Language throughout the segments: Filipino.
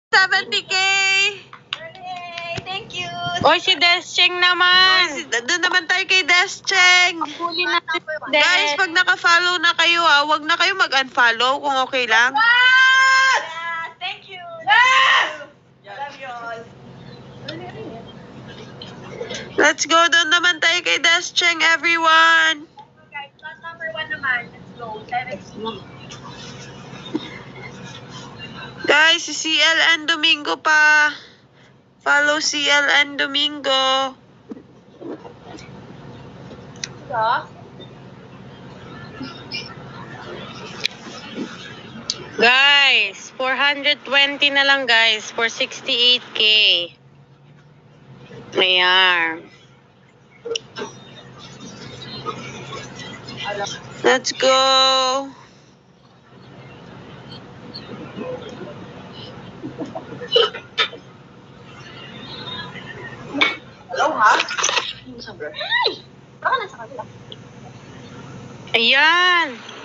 70K! Thank you! Oy, si Descheng naman! Doon naman tayo kay Descheng. Huli natin si Guys, pag naka-follow na kayo wag na kayo mag-unfollow kung okay lang. Yeah, thank you! Yes! I love you all. Let's go. Doon naman tayo kay Descheng, everyone. Guys, not number 1 naman. Let's go. 70. Guys, si CLN Domingo pa. Follow CLN Domingo. Guys, 420 na lang guys for 68K. Ayan. Let's go. Hello, ha? Sabi. Baka nasa kanila. Ayan.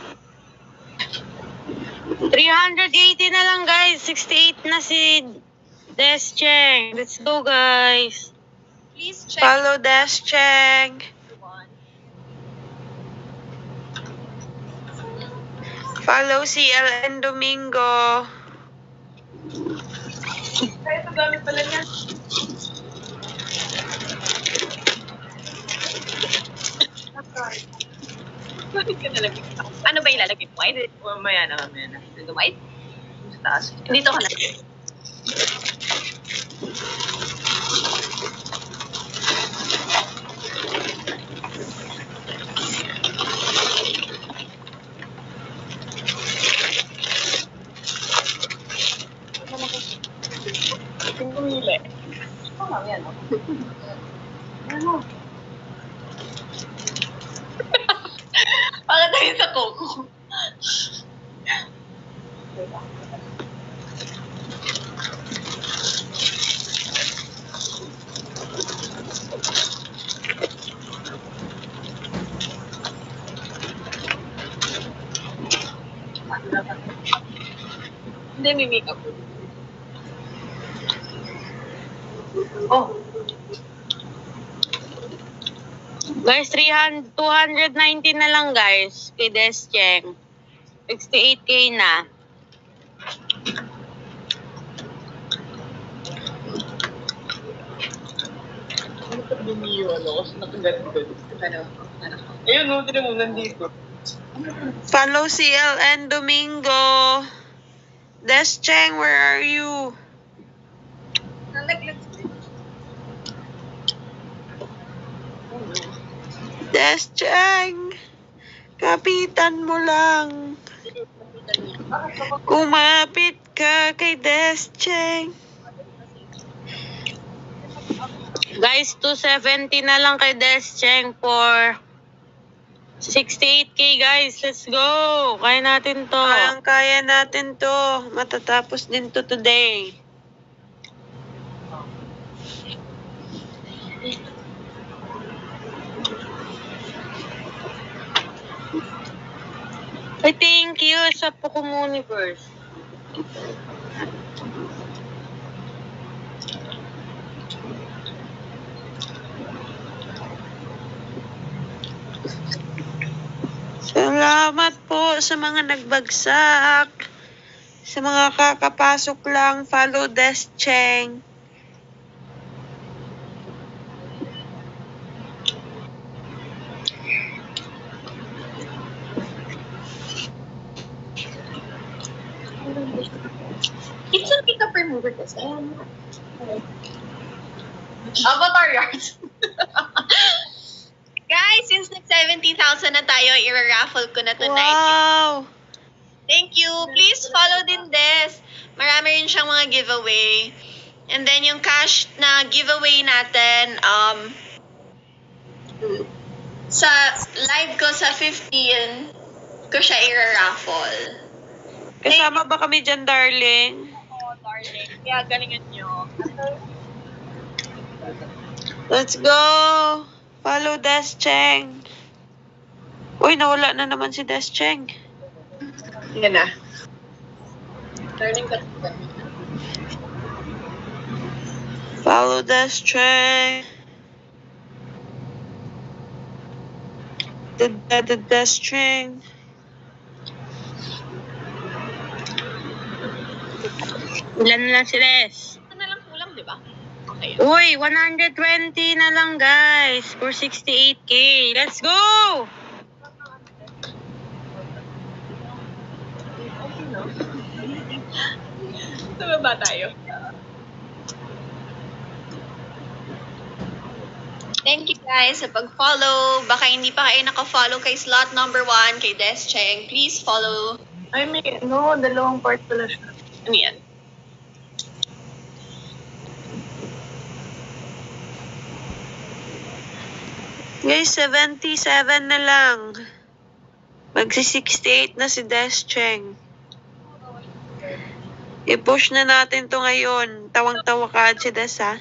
380 na lang guys. 68 na si Descheng. Let's go guys. Please check. Follow Descheng. Follow CLN Domingo. Kaya ito gamit pala niya. Bakit ka nalagay? Ano ba ilalagay mo? White? O maya na. Dito white? Sa taas. Dito ka na. Tingnan yan. Ano? Bakit tayo sa Coco? Hindi, may makeup. Oh. Guys, 290 na lang guys kay Descheng. 68K na. Ano pa dumiyo, ano? Kasi nakaganito. Ayun, no, tinan mo, nandito. Follow CLN Domingo. Descheng, where are you? Nalaglag. Descheng, kapitan mo lang. Kumapit ka kay Descheng. Guys, 270 na lang kay Descheng for 68K guys. Let's go. Kaya natin to. Kaya natin to. Matatapos din to today. Ay, thank you sa Pokémoniverse. Salamat po sa mga nagbagsak. Sa mga kakapasok lang, follow Descheng. It's a pick up remover kasi. Avatar yards. Guys, since nag-70,000 na tayo, i-raffle ko na tonight. Wow! Thank you. Please follow din Des. Marami rin siyang mga giveaway. And then yung cash na giveaway natin, sa live ko sa 15 ko siya i-raffle. Kasama ba kami dyan, darling? Oo, darling. Kaya galingan nyo. Let's go! Follow Descheng. Uy, nawala na naman si Descheng. Yan na. Turning ka. Follow Des Cheng. The Des Cheng. Ilan na lang si Des? Ano na lang kulang, di ba? Okay. Uy, 120 na lang guys for 68K. Let's go! Tumaba tayo. Thank you guys sa pag-follow. Baka hindi pa kayo naka-follow kay slot number 1, kay Des Cheng. Please follow. Ay, dalawang part pala siya. Ano yan? Guys, 77 na lang. Magsi-68 na si Des Cheng. I-push na natin to ngayon. Tawang-tawa ka, Ate Des, ha?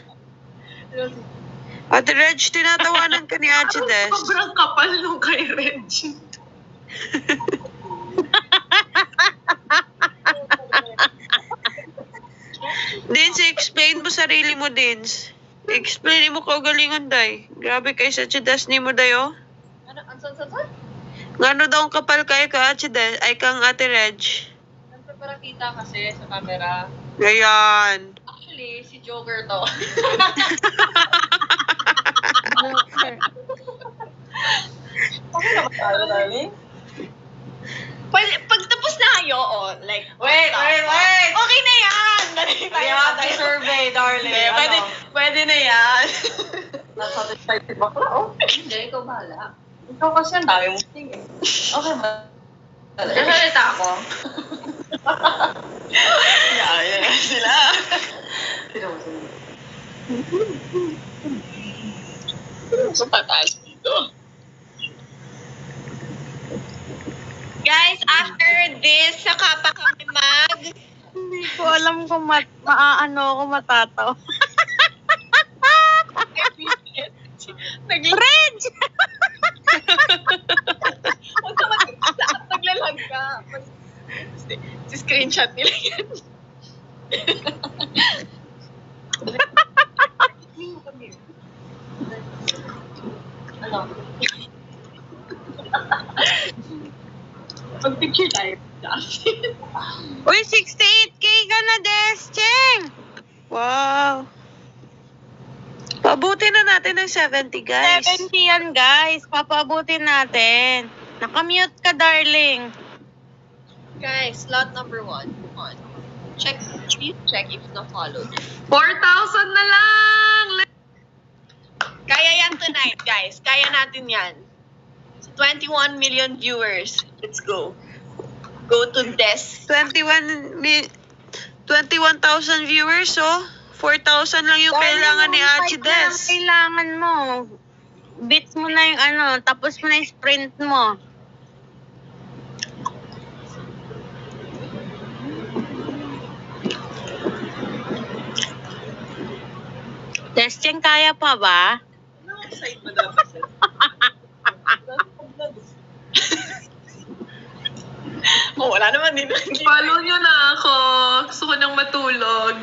Ate Reg, tinatawanan ka ni Ate Des. Sobrang kapal nung kay Reg. Dins, explain mo sarili mo, Dins. Explain mo kaugalingon, day. Grabe kay sa Ate Des ni mo, day, oh. Ano? Ansan? Ngano daw ang kapal kayo ka, Ate Des, ay kang Ate Reg. Siyempre para kita kasi sa camera. Ngayon. Actually, si Joker to. Okay naman tayo, darling. Pag tapos na kayo, like... Wait! Okay na yan! Dali tayo. Kaya tayo survey, darling. Hindi, pwede na yan. Nasa-satisfied si bakla, oh. Hindi, ikaw bahala. Ikaw kasi ang dami mong tingin. Okay ba? Nasalita ako. Yan sila. So, pataas dito. Guys, after this, saka pa kami Hindi ko alam kung maaano ako matataw. Reg! Huwag ka mag-isa. Naglalag ka. Screenshot nila yan. Ano? Pag-picture tayo. Uy, 68K ka na, Des Cheng! Wow. Pabuti na natin ng 70, guys. 70 yan, guys. Papabutin natin. Nakamute ka, darling. Guys, slot number 1. Check, please check if na-followed. 4,000 na lang! Kaya yan tonight, guys. Kaya natin yan. 21 million viewers. Let's go. Go to Des. 21,000 viewers, oh. 4,000 lang yung kailangan ni Ate Des. Kailangan mo. Beats mo na yung tapos mo na yung sprint mo. Des Cheng, kaya pa ba? Side mo dapat siya. Wala naman din. Follow nyo na ako. Gusto ko nang matulog.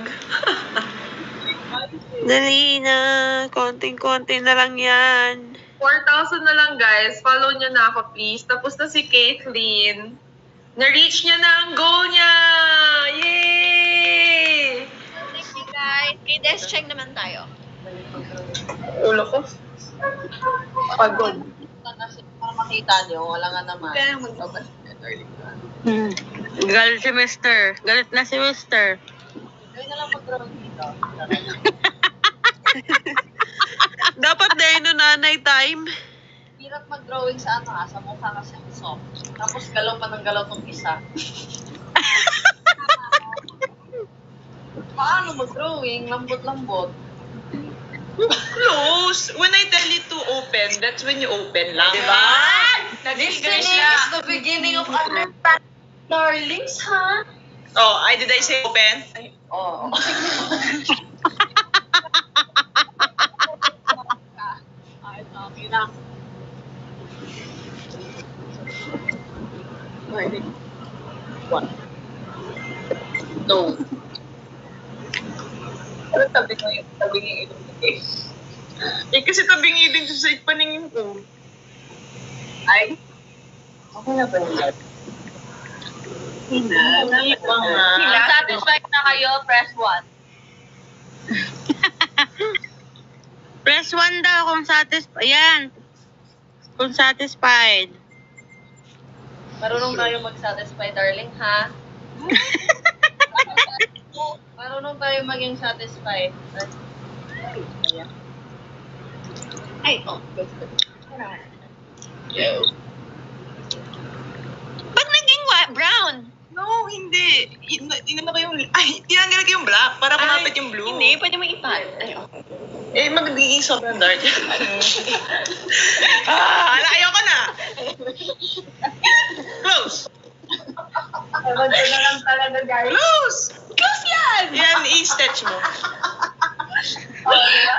Dali na. Konting-konti na lang yan. 4,000 na lang, guys. Follow nyo na ako, please. Tapos na si Kathleen. Na-reach niya na ang goal niya! Yay! Thank you, guys. Kay Des check naman tayo. Ulo ko. Pagod. Para makita niyo, wala nga naman. Kaya magbabas. Galit si Mister. Galit na si Mister. Gawin na lang mag-drawing dito. Dapat dahil no nanay time. Hirap mag-drawing sa sa mukha kasi ang soft. Tapos galaw pa ng galaw tong isa. Paano mag-drawing? Lambot-lambot. Close. When I tell you to open, that's when you open lang. Diba? Listening is the beginning of understanding. Darlings, ha? Oh, did I say open? Oo. Okay lang. What? No. Pero tabi mo yung ilong mo. Eh, kasi tabing din sa paningin ko. Ay. Okay na ba yun? Hindi pa nga. Kung satisfied na kayo, press 1. Press 1 daw kung satisfied. Yan. Kung satisfied. Marunong tayo mag-satisfy, darling, ha? Marunong tayo maging satisfied. Ay, oh. Ba't naging brown? No, hindi. Inano ko yung... Ay, tinanggal ko yung black para kumapit yung blue. Hindi, pwede mo ipat. Ay, oh. Eh, magiging sobrang dark. Ayoko na. Close. Ewan ko na lang talaga, guys. Close. Close yan! Yan, i-stretch mo. Oh, diba?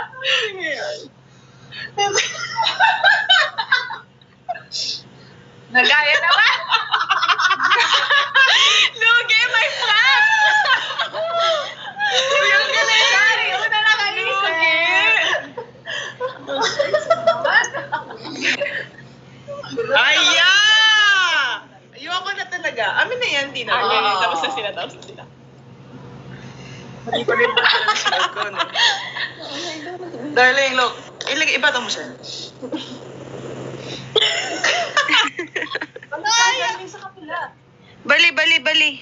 Nagaya naman! Lugi, my friend! Yung galing. Sorry, una na kaisip. Aya! Ayoko na talaga. Amin na yan, di na. Tapos na sila. Hindi pa rin ba sila na sinag ko, no? Darling, look. Ilagay, ibata mo siya. Ay, sa kapila. Bali.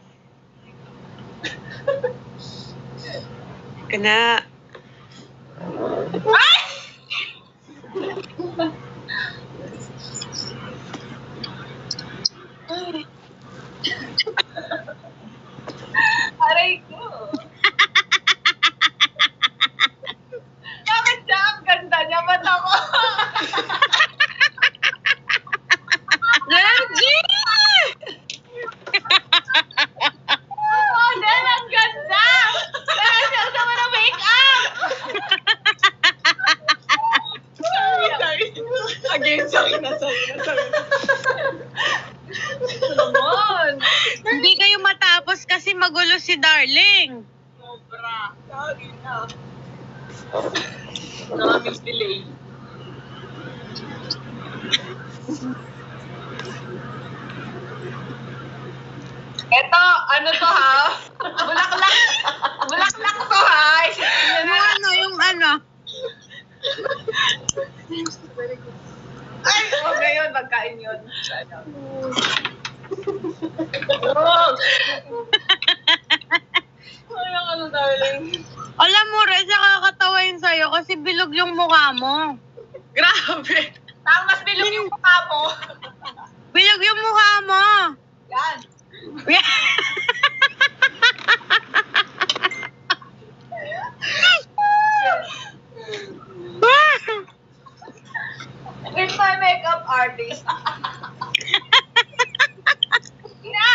Kana. Ay! Aray ko. Bakit siya ang ganda niya? Ba't ako? Reggie! Oh, Del, ang ganda! Kaya siya sama ng make-up! Again, sorry na. Naman! Hindi kayo matapos kasi magulo si Darling. Sobra. Sorry na. Maraming delay. Eto, ano to ha? Bulaklak to ha? Isipin niyo na. Yung ano? Ay, huwag ngayon, magkain yun. Ay, ano, darling? Alam mo, Rez, nakakatawa yun sa'yo kasi bilog yung mukha mo. Grabe. Mas bilog yung mukha mo. Bilog yung mukha mo. Yan. It's my makeup artist. Ina!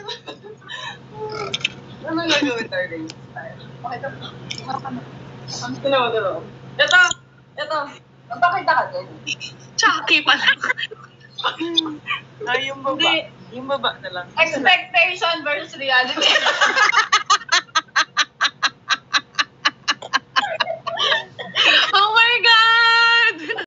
Ano gagawin, darling? Ano? Magpakita ka din. Chucky pa lang. Ay, yung baba. Hindi. Yung baba na lang. Expectation versus reality.